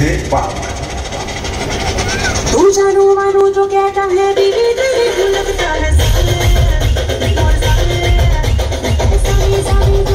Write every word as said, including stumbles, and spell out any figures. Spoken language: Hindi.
डीजे पाक। तू जानू मानू जो कहता है बीवी तेरे लगता है